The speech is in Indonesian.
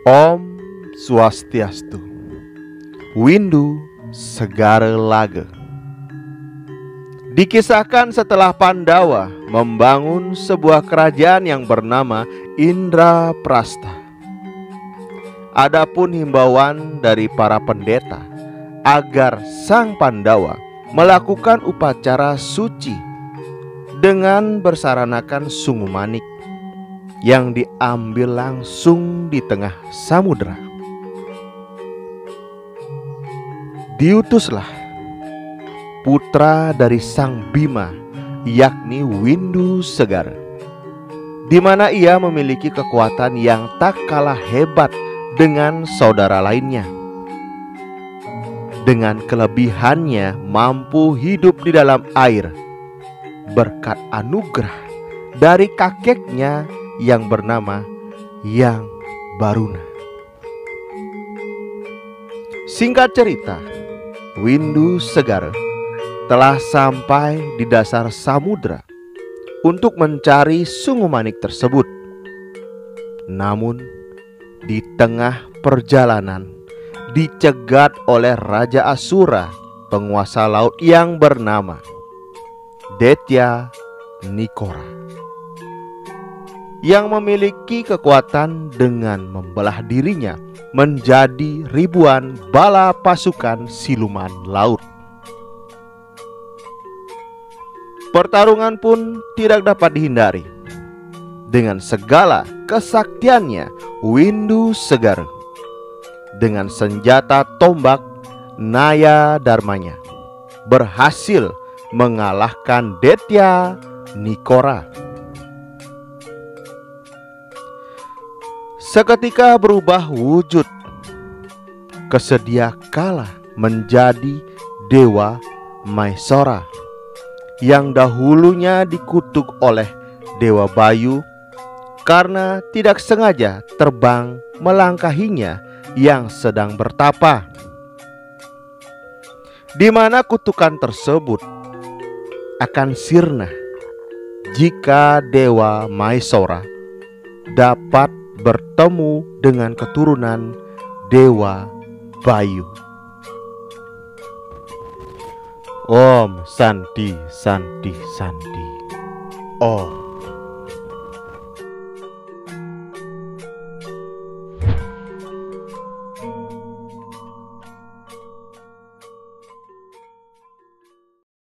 Om Swastiastu. Windu Segara Laga. Dikisahkan setelah Pandawa membangun sebuah kerajaan yang bernama Indraprastha. Adapun himbauan dari para pendeta agar sang Pandawa melakukan upacara suci dengan bersaranakan sungu manik yang diambil langsung di tengah samudera. Diutuslah putra dari sang Bima, yakni Windu Segara, di mana ia memiliki kekuatan yang tak kalah hebat dengan saudara lainnya. Dengan kelebihannya mampu hidup di dalam air berkat anugerah dari kakeknya yang bernama Yang Baruna. Singkat cerita, Windu Segara telah sampai di dasar samudera untuk mencari sungu manik tersebut. Namun di tengah perjalanan dicegat oleh Raja Asura, penguasa laut yang bernama Detya Nikora, yang memiliki kekuatan dengan membelah dirinya menjadi ribuan bala pasukan siluman laut. Pertarungan pun tidak dapat dihindari. Dengan segala kesaktiannya, Windu Segara dengan senjata tombak Naya Dharmanya berhasil mengalahkan Detya Nikora. Seketika berubah wujud, kesedia kala menjadi Dewa Maesara yang dahulunya dikutuk oleh Dewa Bayu karena tidak sengaja terbang melangkahinya yang sedang bertapa, di mana kutukan tersebut akan sirna jika Dewa Maesara dapat bertemu dengan keturunan Dewa Bayu. Om Santi Santi Santi. Om.